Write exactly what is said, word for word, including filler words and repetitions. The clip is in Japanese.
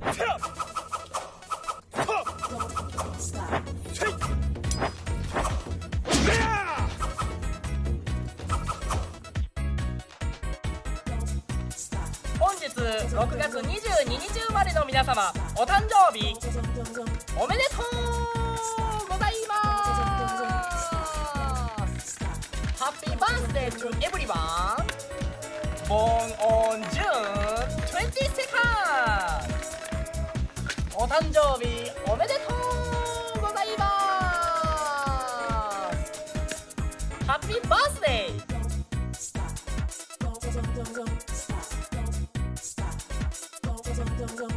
本日ろくがつにじゅうににち生まれの皆様、お誕生日おめでとうございます。Happy birthday to everyone born on June twenty-second。 お誕生日おめでとうございます。 Happy birthday。Don't